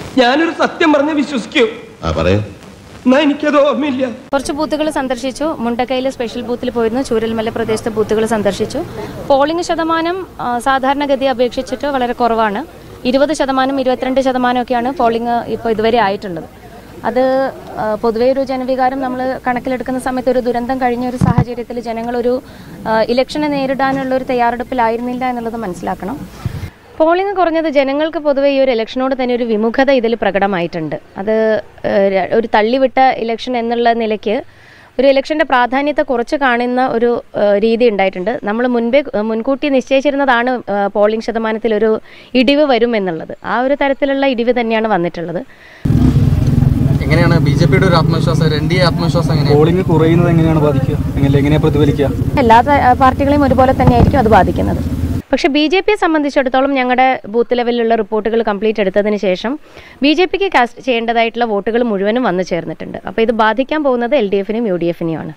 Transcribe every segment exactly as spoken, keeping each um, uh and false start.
ഞാനൊരു സത്യം പറഞ്ഞ് വിശ്വസിക്കൂ. എനിക്കത് ഓർമ്മയില്ല. കുറച്ച് ബൂത്തുകൾ സന്ദർശിച്ചു. മുണ്ടക്കയിലെ സ്പെഷ്യൽ ബൂത്തിൽ പോയിരുന്നു. ചൂരൽമല പ്രദേശത്തെ ബൂത്തുകൾ സന്ദർശിച്ചു. പോളിംഗ് ശതമാനം സാധാരണഗതി അപേക്ഷിച്ചിട്ട് വളരെ കുറവാണ്. ഇരുപത് ശതമാനം ഇരുപത്തിരണ്ട് ശതമാനമൊക്കെയാണ് പോളിംഗ് ഇപ്പോൾ ഇതുവരെ ആയിട്ടുള്ളത്. അത് പൊതുവേ ഒരു ജനവികാരം നമ്മൾ കണക്കിലെടുക്കുന്ന സമയത്ത് ഒരു ദുരന്തം കഴിഞ്ഞ ഒരു സാഹചര്യത്തിൽ ജനങ്ങളൊരു ഇലക്ഷനെ നേരിടാനുള്ള ഒരു തയ്യാറെടുപ്പിലായിരുന്നില്ല എന്നുള്ളത് മനസ്സിലാക്കണം. പോളിംഗ് കുറഞ്ഞത് ജനങ്ങൾക്ക് പൊതുവെ ഈ ഒരു ഇലക്ഷനോട് തന്നെ ഒരു വിമുഖത ഇതിൽ പ്രകടമായിട്ടുണ്ട്. അത് ഒരു തള്ളിവിട്ട ഇലക്ഷൻ എന്നുള്ള നിലയ്ക്ക് ഒരു ഇലക്ഷൻ്റെ പ്രാധാന്യത്തെ കുറച്ച് കാണുന്ന ഒരു രീതി ഉണ്ടായിട്ടുണ്ട്. നമ്മൾ മുൻപേ മുൻകൂട്ടി നിശ്ചയിച്ചിരുന്നതാണ് പോളിംഗ് ശതമാനത്തിൽ ഒരു ഇടിവ് വരും എന്നുള്ളത്. ആ ഒരു തരത്തിലുള്ള ഇടിവ് തന്നെയാണ് വന്നിട്ടുള്ളത്. എങ്ങനെയാണ് ബി ജെ പിയുടെ ഒരു ആത്മവിശ്വാസം, എൻ ഡി എ ആത്മവിശ്വാസം എങ്ങനെയാണ്? പോളിംഗ് കുറയുന്നത് എങ്ങനെയാണ് ബാധിക്കുക, എങ്ങനെയാണ് പ്രതിഫലിക്കുക? എല്ലാ പാർട്ടികളെയും ഒരുപോലെ തന്നെയായിരിക്കും അത് ബാധിക്കുന്നത്. പക്ഷേ ബി ജെ പിയെ സംബന്ധിച്ചിടത്തോളം ഞങ്ങളുടെ ബൂത്ത് ലെവലിലുള്ള റിപ്പോർട്ടുകൾ കംപ്ലീറ്റ് എടുത്തതിന് ശേഷം ബി ജെ പിക്ക് കാസ്റ്റ് ചെയ്യേണ്ടതായിട്ടുള്ള വോട്ടുകൾ മുഴുവനും വന്നു ചേർന്നിട്ടുണ്ട്. അപ്പോൾ ഇത് ബാധിക്കാൻ പോകുന്നത് എൽ ഡി എഫിനും യു ഡി എഫിനെയുമാണ്.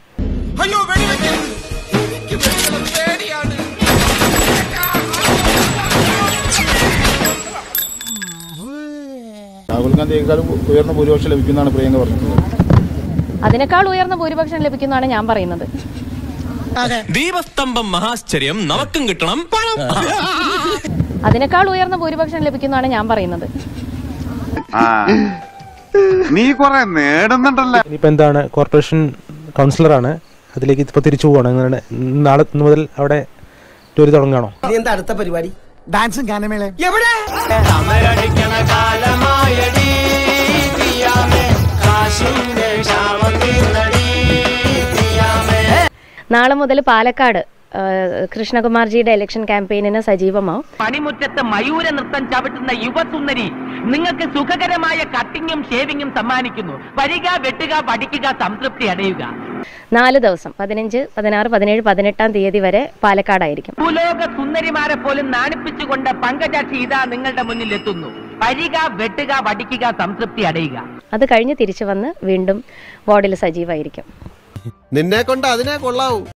രാഹുൽ ഗാന്ധിയേക്കാളും ഉയർന്ന ഭൂരിപക്ഷം ലഭിക്കുന്നതാണ് പ്രിയങ്ക പറഞ്ഞത്. അതിനേക്കാൾ ഉയർന്ന ഭൂരിപക്ഷം ലഭിക്കുന്നതാണ് ഞാൻ പറയുന്നത്. ദീപസ്തംഭം മഹാശ്ചര്യം നമുക്കും കിട്ടണം. അതിനേക്കാൾ ഉയർന്ന ഭൂരിപക്ഷം ലഭിക്കുന്നതാണ് ഞാൻ പറയുന്നത്. നീ കുറെ നേടുന്നുണ്ടല്ലോ. ഇനിയിപ്പോൾ എന്താണ്, കോർപ്പറേഷൻ കൗൺസിലറാണ്, അതിലേക്ക് ഇപ്പോൾ തിരിച്ചു പോവാണ്. നാളെ മുതൽ അവിടെ ജോലി തുടങ്ങാണോ? എന്താ അടുത്ത പരിപാടി? ഡാൻസും ഗാനമേള. നാളെ മുതൽ പാലക്കാട് കൃഷ്ണകുമാർജിയുടെ ഇലക്ഷൻ ക്യാമ്പയിനിന് സജീവമാവും. പണിമുറ്റത്ത് മയൂര നൃത്തം ചവിട്ടുന്ന യുവസുന്ദരി നിങ്ങൾക്ക് സുഖകരമായ കട്ടിങ്ങും ഷേവിങ്ങും സമ്മാനിക്കുന്നു. വരിക, വെട്ടുക, പഠിക്കുക, സംതൃപ്തി അടയുക. നാല് ദിവസം പതിനഞ്ച് പതിനാറ് പതിനേഴ് പതിനെട്ടാം തീയതി വരെ പാലക്കാടായിരിക്കും. ഭൂലോക സുന്ദരിമാരെ പോലും നാണിപ്പിച്ചുകൊണ്ട് പങ്കജാക്ഷി ഇതാ നിങ്ങളുടെ മുന്നിൽ എത്തുന്നു. വരിക, വെട്ടുക, പഠിക്കുക, സംതൃപ്തി അടയുക. അത് കഴിഞ്ഞ് തിരിച്ചു വന്ന് വീണ്ടും വാർഡിൽ സജീവമായിരിക്കും. നിന്നെ കൊണ്ട് അതിനെ കൊള്ളാവൂ.